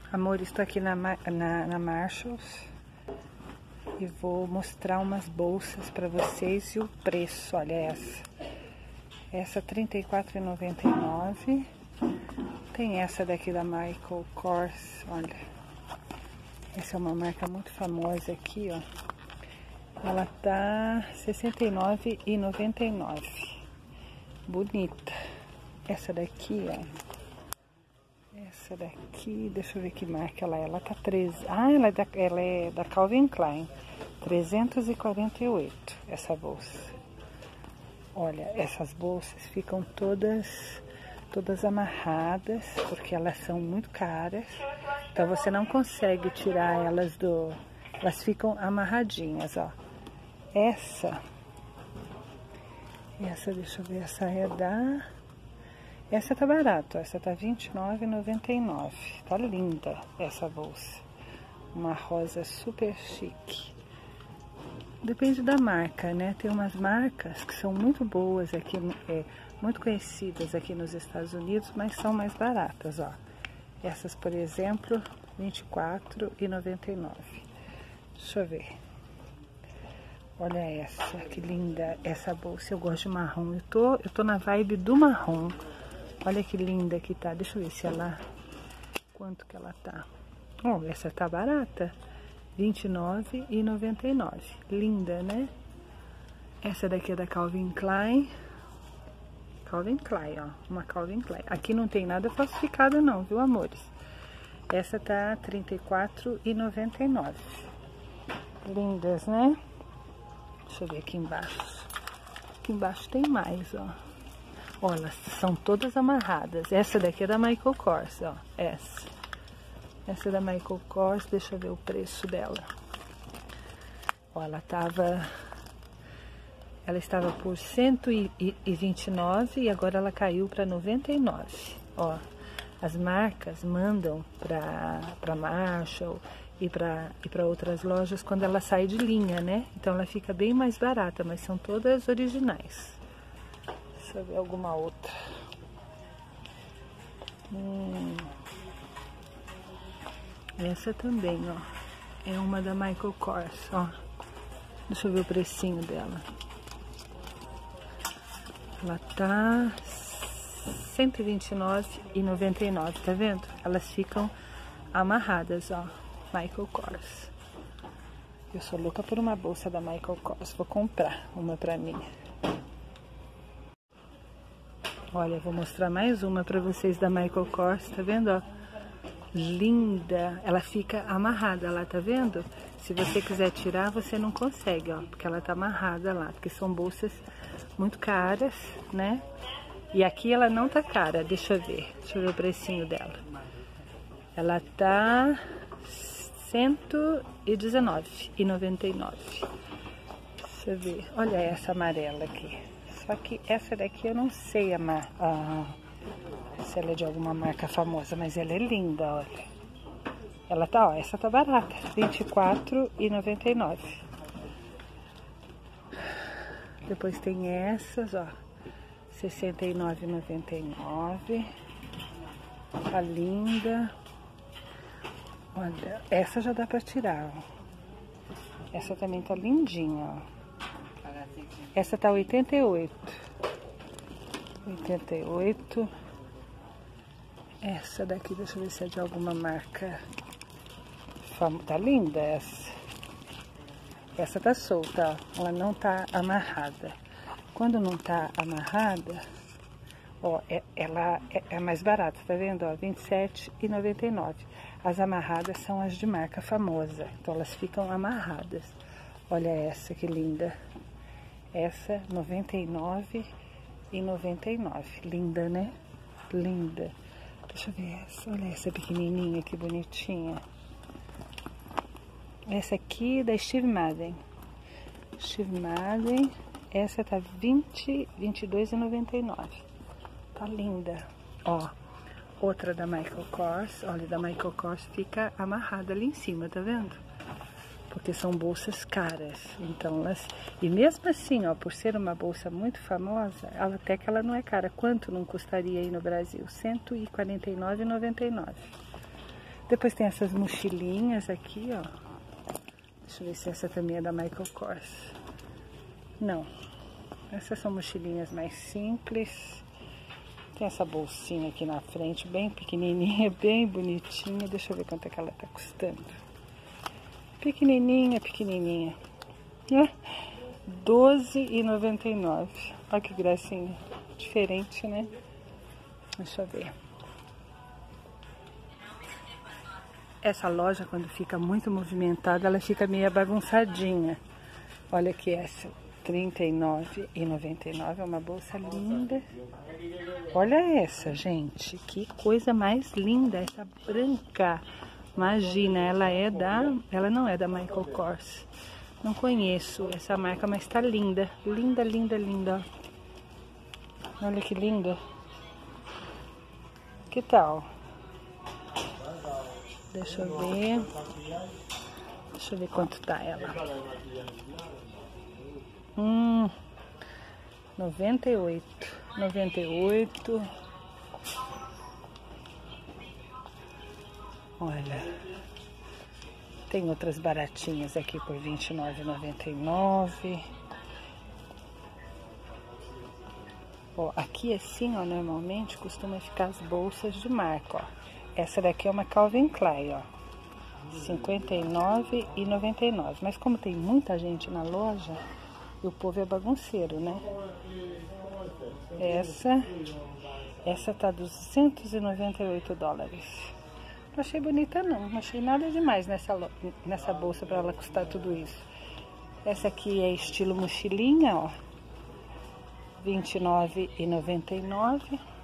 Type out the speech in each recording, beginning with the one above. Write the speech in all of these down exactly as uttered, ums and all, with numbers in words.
Amor, estou aqui na, na, na Marshalls e vou mostrar umas bolsas para vocês e o preço. Olha essa. Essa trinta e quatro reais e noventa e nove centavos. Tem essa daqui da Michael Kors, olha. Essa é uma marca muito famosa aqui, ó. Ela tá sessenta e nove reais e noventa e nove centavos. Bonita. Essa daqui, ó. Essa daqui, deixa eu ver que marca ela é. Ela tá treze. Ah, ela é da, ela é da Calvin Klein. trezentos e quarenta e oito, essa bolsa. Olha, essas bolsas ficam todas, todas amarradas, porque elas são muito caras. Então você não consegue tirar elas do... Elas ficam amarradinhas, ó. Essa... Essa, deixa eu ver, essa é da... Essa tá barato, essa tá vinte e nove reais e noventa e nove centavos. Tá linda essa bolsa. Uma rosa super chique. Depende da marca, né? Tem umas marcas que são muito boas aqui, é, muito conhecidas aqui nos Estados Unidos, mas são mais baratas, ó. Essas, por exemplo, vinte e quatro reais e noventa e nove centavos. Deixa eu ver. Olha essa, que linda essa bolsa. Eu gosto de marrom. Eu tô, eu tô na vibe do marrom. Olha que linda que tá. Deixa eu ver se ela... Quanto que ela tá. Oh, essa tá barata. vinte e nove reais e noventa e nove centavos. Linda, né? Essa daqui é da Calvin Klein. Calvin Klein, ó. Uma Calvin Klein. Aqui não tem nada falsificado não, viu, amores? Essa tá trinta e quatro reais e noventa e nove centavos. Lindas, né? Deixa eu ver aqui embaixo. Aqui embaixo tem mais, ó. Olha, elas são todas amarradas. Essa daqui é da Michael Kors, ó. Essa. Essa é da Michael Kors. Deixa eu ver o preço dela. Ó, ela tava... Ela estava por cento e vinte e nove e agora ela caiu para noventa e nove. Ó, as marcas mandam para para Marshall e para e para outras lojas quando ela sai de linha, né? Então ela fica bem mais barata, mas são todas originais. Deixa eu ver alguma outra. Hum. Essa também, ó. É uma da Michael Kors, ó. Deixa eu ver o precinho dela. Ela tá cento e vinte e nove reais e noventa e nove centavos, tá vendo? Elas ficam amarradas, ó. Michael Kors. Eu sou louca por uma bolsa da Michael Kors. Vou comprar uma pra mim. Olha, vou mostrar mais uma pra vocês da Michael Kors, tá vendo, ó? Linda! Ela fica amarrada lá, tá vendo? Se você quiser tirar, você não consegue, ó. Porque ela tá amarrada lá, porque são bolsas muito caras, né? E aqui ela não tá cara, deixa eu ver. Deixa eu ver o precinho dela. Ela tá cento e dezenove reais e noventa e nove centavos. Deixa eu ver. Olha essa amarela aqui. Só que essa daqui eu não sei a, a, se ela é de alguma marca famosa, mas ela é linda, olha. Ela tá, ó, essa tá barata, vinte e quatro reais e noventa e nove centavos. Depois tem essas, ó, sessenta e nove reais e noventa e nove centavos. Tá linda. Olha, essa já dá pra tirar, ó. Essa também tá lindinha, ó. Essa tá oitenta e oito. oitenta e oito. Essa daqui, deixa eu ver se é de alguma marca. Tá linda essa. Essa tá solta, ó. Ela não tá amarrada. Quando não tá amarrada, ó, é, ela é, é mais barata, tá vendo? Ó, vinte e sete reais e noventa e nove centavos. As amarradas são as de marca famosa, então elas ficam amarradas. Olha essa que linda. Essa, noventa e nove reais e noventa e nove centavos. Linda, né? Linda. Deixa eu ver essa. Olha essa pequenininha, que bonitinha. Essa aqui é da Steve Madden. Steve Madden. Essa tá vinte, vinte e dois reais e noventa e nove centavos. Tá linda. Ó, outra da Michael Kors. Olha, da Michael Kors fica amarrada ali em cima, tá vendo? Porque são bolsas caras. Então, elas... E mesmo assim, ó, por ser uma bolsa muito famosa, ela, até que ela não é cara. Quanto não custaria aí no Brasil? cento e quarenta e nove reais e noventa e nove centavos. Depois tem essas mochilinhas aqui, ó. Deixa eu ver se essa também é da Michael Kors. Não. Essas são mochilinhas mais simples. Tem essa bolsinha aqui na frente, bem pequenininha, bem bonitinha. Deixa eu ver quanto é que ela tá custando. Pequenininha, pequenininha. doze reais e noventa e nove centavos. Olha que gracinha. Diferente, né? Deixa eu ver. Essa loja, quando fica muito movimentada, ela fica meio bagunçadinha. Olha aqui essa, trinta e nove reais e noventa e nove centavos. É uma bolsa linda. Olha essa, gente. Que coisa mais linda. Essa branca. Imagina, ela é da... Ela não é da Michael Kors. Não conheço essa marca, mas tá linda. Linda, linda, linda. Olha que linda. Que tal? Deixa eu ver. Deixa eu ver quanto tá ela. Hum, noventa e oito. noventa e oito. Olha. Tem outras baratinhas aqui por vinte e nove reais e noventa e nove centavos. Ó, aqui assim, ó, normalmente costuma ficar as bolsas de marca, ó. Essa daqui é uma Calvin Klein, ó, cinquenta e nove reais e noventa e nove centavos. Mas como tem muita gente na loja, e o povo é bagunceiro, né? Essa, essa tá duzentos e noventa e oito dólares. Não achei bonita não, não achei nada demais nessa, nessa bolsa para ela custar tudo isso. Essa aqui é estilo mochilinha, ó, vinte e nove reais e noventa e nove centavos.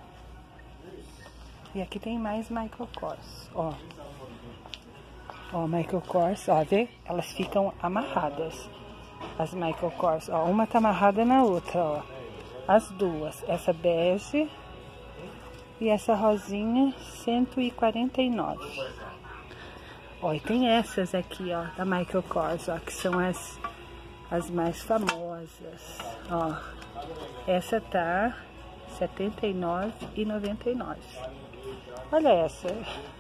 E aqui tem mais Michael Kors, ó. Ó, Michael Kors, ó, vê? Elas ficam amarradas. As Michael Kors, ó, uma tá amarrada na outra, ó. As duas, essa bege e essa rosinha, cento e quarenta e nove reais. Ó, e tem essas aqui, ó, da Michael Kors, ó, que são as, as mais famosas, ó. Essa tá setenta e nove reais e noventa e nove centavos. Olha essa.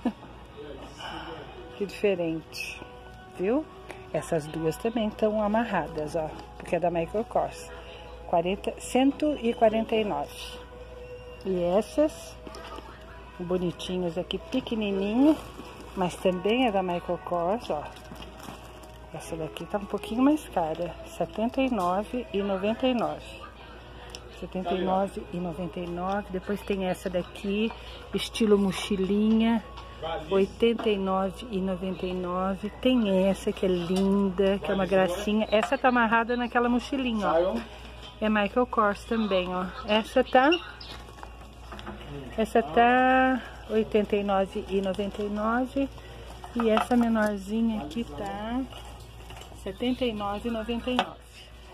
Que diferente, viu? Essas duas também estão amarradas, ó, porque é da Michael Kors. cento e quarenta e nove reais. E essas bonitinhas aqui, pequenininha, mas também é da Michael Kors, ó. Essa daqui tá um pouquinho mais cara, setenta e nove reais e noventa e nove centavos. setenta e nove reais e noventa e nove centavos. Depois tem essa daqui, estilo mochilinha, oitenta e nove reais e noventa e nove centavos. Tem essa que é linda, que é uma gracinha. Essa tá amarrada naquela mochilinha, ó. É Michael Kors também, ó. Essa tá... Essa tá oitenta e nove reais e noventa e nove centavos. E essa menorzinha aqui tá setenta e nove reais e noventa e nove centavos.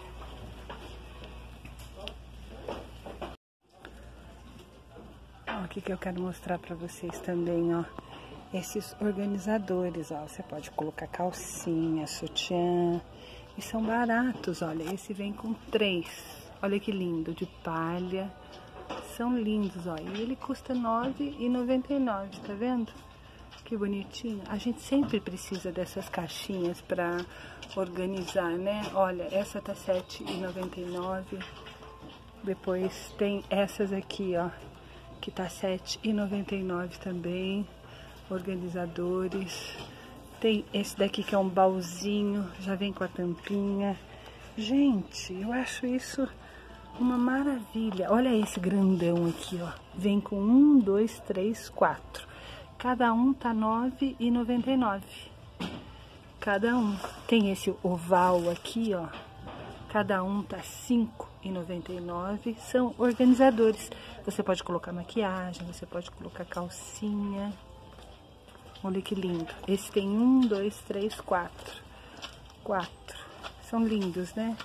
Ó, o que que eu quero mostrar pra vocês também, ó. Esses organizadores, ó. Você pode colocar calcinha, sutiã. E são baratos, olha. Esse vem com três. Olha que lindo, de palha. São lindos, ó. E ele custa nove reais e noventa e nove centavos, tá vendo? Que bonitinho. A gente sempre precisa dessas caixinhas pra organizar, né? Olha, essa tá sete reais e noventa e nove centavos. Depois tem essas aqui, ó, que tá sete reais e noventa e nove centavos também. Organizadores. Tem esse daqui que é um baúzinho, já vem com a tampinha. Gente, eu acho isso uma maravilha. Olha esse grandão aqui, ó. Vem com um, dois, três, quatro. Cada um tá nove reais e noventa e nove centavos. Cada um. Tem esse oval aqui, ó. Cada um tá cinco reais e noventa e nove centavos. São organizadores. Você pode colocar maquiagem, você pode colocar calcinha. Olha que lindo. Esse tem um, dois, três, quatro. Quatro. São lindos, né?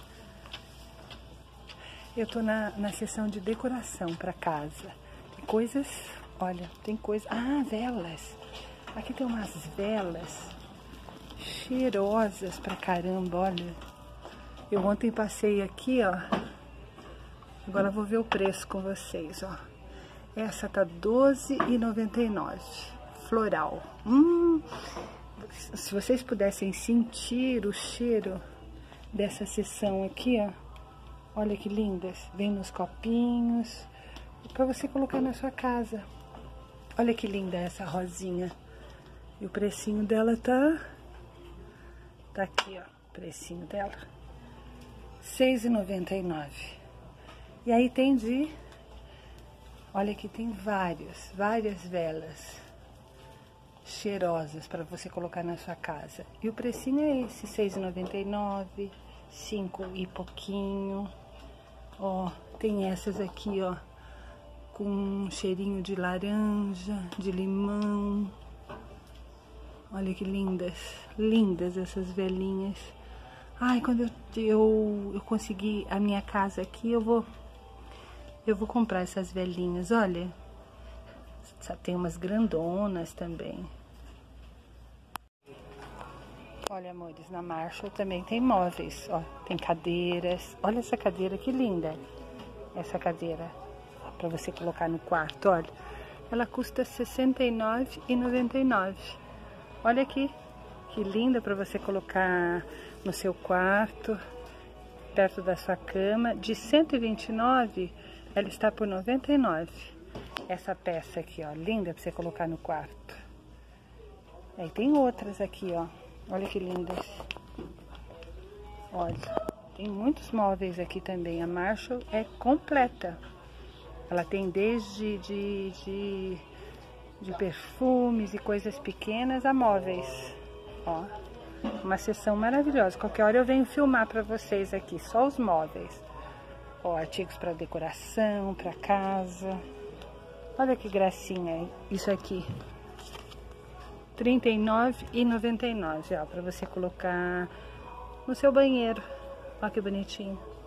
Eu tô na, na seção de decoração para casa. Tem coisas, olha, tem coisa... Ah, velas. Aqui tem umas velas cheirosas pra caramba, olha. Eu ontem passei aqui, ó. Agora eu vou ver o preço com vocês, ó. Essa tá doze reais e noventa e nove centavos. floral. Hum, se vocês pudessem sentir o cheiro dessa seção aqui, ó. Olha que lindas. Vem nos copinhos, para você colocar na sua casa. Olha que linda essa rosinha. E o precinho dela tá... Tá aqui, ó, o precinho dela. seis reais e noventa e nove centavos. E aí tem de... Olha que tem vários, várias velas cheirosas para você colocar na sua casa. E o precinho é esse, seis reais e noventa e nove centavos, cinco e pouquinho. Ó, tem essas aqui, ó, com um cheirinho de laranja, de limão. Olha que lindas, lindas essas velinhas. Ai, quando eu, eu, eu conseguir a minha casa aqui, eu vou, eu vou comprar essas velinhas, olha. Tem umas grandonas também. Olha, amores, na Marshall também tem móveis, ó. Tem cadeiras. Olha essa cadeira, que linda. Essa cadeira, pra você colocar no quarto, olha. Ela custa sessenta e nove reais e noventa e nove centavos. Olha aqui, que linda pra você colocar no seu quarto, perto da sua cama. De cento e vinte e nove reais, ela está por noventa e nove centavos. Essa peça aqui, ó, linda pra você colocar no quarto. Aí tem outras aqui, ó. Olha que lindas. Olha, tem muitos móveis aqui também. A Marshall é completa. Ela tem desde de, de, de perfumes e coisas pequenas a móveis. Ó, uma seção maravilhosa. Qualquer hora eu venho filmar pra vocês aqui, só os móveis. Ó, artigos para decoração, para casa. Olha que gracinha isso aqui. trinta e nove reais e noventa e nove centavos, ó, para você colocar no seu banheiro. Olha que bonitinho.